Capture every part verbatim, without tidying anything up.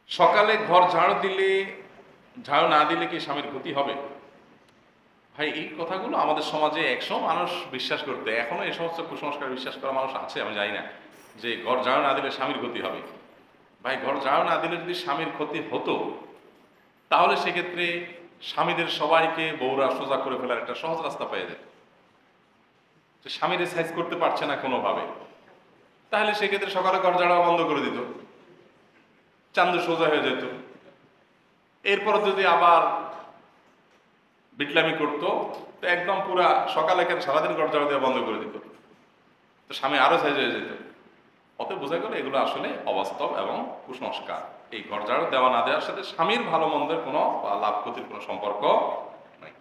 সকালে ঘর ঝাড়ু দিলে ঝাড়ু না দিলে কি স্বামীর ক্ষতি হবে? ভাই, এই কথাগুলো আমাদের সমাজে একসময় মানুষ বিশ্বাস করতে, এখনো এই সমস্ত কুসংস্কার বিশ্বাস করা মানুষ আছে, আমি জানি না, যে ঘর ঝাড়ু না দিলে স্বামীর ক্ষতি হবে। ভাই, ঘর ঝাড়ু না দিলে যদি স্বামীর ক্ষতি হতো, তাহলে সেক্ষেত্রে স্বামীদের সবাইকে বউরা সোজা করে ফেলার একটা সহজ রাস্তা পেয়ে যেত। যে স্বামীর সাইজ করতে পারছে না কোনোভাবে, তাহলে সেক্ষেত্রে সকালে ঘর ঝাড়া বন্ধ করে দিত, চান্দু সোজা হয়ে যেত। এরপর যদি আবার বিটলামি করতো, তো একদম পুরা সকালে কেন সারাদিন ঘর ঝাড়ু দেওয়া বন্ধ করে দিত, তো স্বামী আরো সাইজ হয়ে যেত। অত বোঝা গেল এগুলো আসলে অবাস্তব এবং কুসংস্কার। এই ঘর ঝাড়ু দেওয়া না দেওয়ার সাথে স্বামীর ভালো মন্দের কোনো বা লাভ ক্ষতির কোনো সম্পর্ক নাই।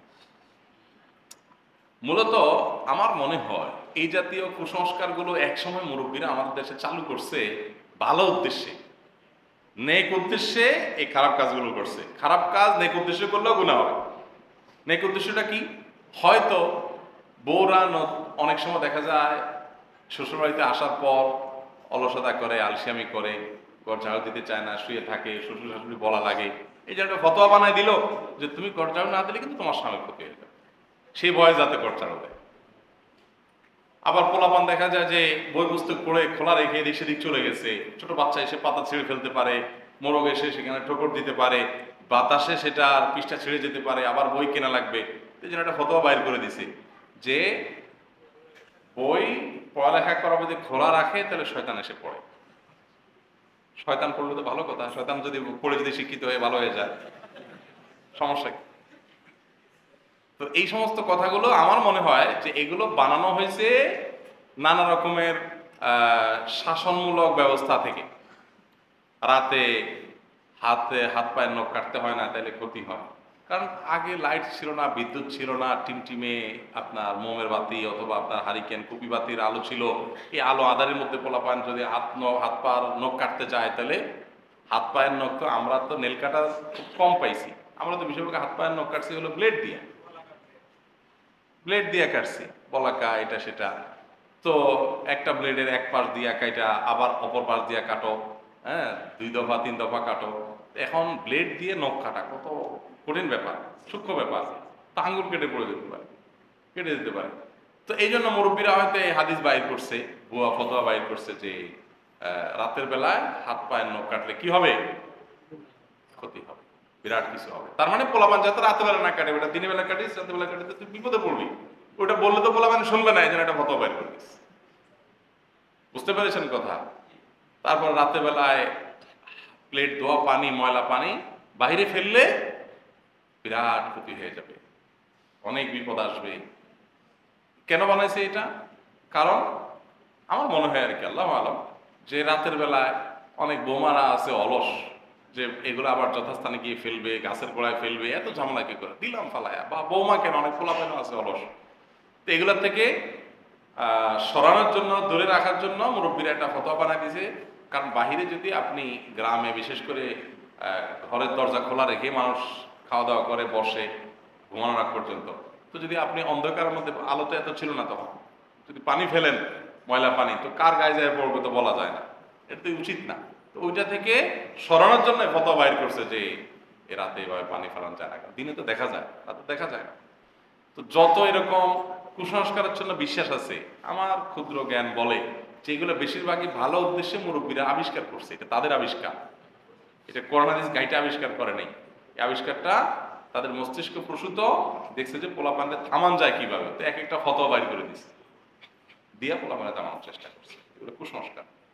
মূলত আমার মনে হয় এই জাতীয় কুসংস্কারগুলো একসময় মুরব্বীরা আমাদের দেশে চালু করছে ভালো উদ্দেশ্যে, নেক উদ্দেশ্যে এই খারাপ কাজগুলো করছে। খারাপ কাজ নেক উদ্দেশ্যে করলেও গুনাহ হবে। নেক উদ্দেশ্যটা কি? হয়তো বউরা অনেক সময় দেখা যায় শ্বশুরবাড়িতে আসার পর অলসতা করে, আলসিয়ামি করে, ঘর ঝাড়ু দিতে চায় না, শুয়ে থাকে, শ্বশুর শাশুড়ি বলা লাগে, এই যে একটা ফতোয়া বানায় দিল যে তুমি ঘর ঝাড়ু না দিলে কিন্তু তোমার স্বামীর ক্ষতি হয়ে যাবে, সেই ভয়ে যাতে ঘর ঝাড়ু দেয়। আবার পোলাপান দেখা যায় যে বই পুস্তক পড়ে খোলা রেখে এদিক সেদিক চলে গেছে, ছোট বাচ্চা এসে পাতা ছিঁড়ে ফেলতে পারে, মোরগ এসে সেখানে ঠোকর দিতে পারে, বাতাসে সেটা পৃষ্ঠা ছিঁড়ে যেতে পারে, আবার বই কেনা লাগবে। এই জন্য একটা ফতোয়া বাইর করে দিছে যে বই পড়ালেখা করার যদি খোলা রাখে তাহলে শয়তান এসে পড়ে। শয়তান পড়লে তো ভালো কথা, শয়তান যদি পড়ে যদি শিক্ষিত হয়ে ভালো হয়ে যায়, সমস্যা কি? তো এই সমস্ত কথাগুলো আমার মনে হয় যে এগুলো বানানো হয়েছে নানা রকমের শাসনমূলক ব্যবস্থা থেকে। রাতে হাতে হাত পায়ের নখ কাটতে হয় না, তাহলে ক্ষতি হয়। কারণ আগে লাইট ছিল না, বিদ্যুৎ ছিল না, টিমটিমে আপনার মোমের বাতি অথবা আপনার হারিকেন কুপি বাতির আলো ছিল। এই আলো আধারের মধ্যে পোলাপান যদি হাত হাত পার নখ কাটতে যায়, তাহলে হাত পায়ের নখ তো আমরা তো নেল কাটা খুব কম পাইছি, আমরা তো বেশিরভাগ হাত পায়ের নখ কাটছি হলো ব্লেড দিয়ে, ব্লেড দিয়ে কাটছি, বলাকা এটা সেটা। তো একটা ব্লেডের এক পাশ দিয়া কাটা, আবার অপর পাশ দিয়া কাটো, হ্যাঁ, দুই দফা তিন দফা কাটো। এখন ব্লেড দিয়ে নখ কাটা কত কঠিন ব্যাপার, সূক্ষ্ম ব্যাপার, তা আঙ্গুল কেটে পড়ে যেতে পারে, কেটে যেতে পারে। তো এই জন্য মুরব্বীরা হয়তো এই হাদিস বাইর করছে, বুয়া ফতোয়া বাইর করছে যে রাতের বেলায় হাত পায়ের নখ কাটলে কি হবে? ক্ষতি হবে, বিরাট কিছু হবে। তার মানে পোলাপান যাতে রাতের বেলা না কাটে, ওটা দিনের বেলা কাটিস, রাতের বেলা কাটে তুই বিপদে পড়বি। ওটা বললে তো পোলাপান শুনবে না, এই জন্য একটা ফতোয়া বাইর করে দিস। বুঝতে পেরেছেন কথা? তারপর রাতের বেলায় প্লেট ধোয়া পানি, ময়লা পানি বাইরে ফেললে বিরাট ক্ষতি হয়ে যাবে, অনেক বিপদ আসবে। কেন বানাইছে এটা? কারণ আমার মনে হয় আর কি, আল্লাহ আলম, যে রাতের বেলায় অনেক বৌমারা আছে অলস, যে এগুলো আবার যথাস্থানে গিয়ে ফেলবে, গাছের গোড়ায় ফেলবে, এত ঝামেলা কি করে দিলাম ফালায়া। বা বৌমা কেন, অনেক পোলাপাইন আছে অলস। তো এগুলোর থেকে আহ সরানোর জন্য, দূরে রাখার জন্য মুরব্বীরা একটা ফতোয়া বানাই দিয়েছে। কারণ বাহিরে যদি আপনি গ্রামে বিশেষ করে ঘরের দরজা খোলা রেখে মানুষ খাওয়া দাওয়া করে বসে ঘুমানোর আগ পর্যন্ত, তো যদি আপনি অন্ধকারের মধ্যে, আলো তো এত ছিল না তখন, যদি পানি ফেলেন ময়লা পানি, তো কার গায়ে যায় পড়বে তো বলা যায় না, এটা তো উচিত না। তো ওইটা থেকে সরানোর জন্য ফতোয়া বাইর করছে যে এ রাতে এভাবে পানি ফেলানো যায় না, দিনে তো দেখা যায়, রাতে দেখা যায় না। তো যত এরকম কুসংস্কারের জন্য বিশ্বাস আছে, আমার ক্ষুদ্র জ্ঞান বলে যে এগুলো বেশিরভাগই ভালো উদ্দেশ্যে মুরব্বীরা আবিষ্কার করছে, এটা তাদের আবিষ্কার, এটা কোরআন হাদিস গাইটা আবিষ্কার করে নাই। এই আবিষ্কারটা তাদের মস্তিষ্ক প্রসূত, দেখছে যে পোলাপানকে থামান যায় কিভাবে, তো এক একটা ফতোয়া বাইর করে দিচ্ছে, দিয়া পোলাপানে থামানোর চেষ্টা করছে। এগুলো কুসংস্কার।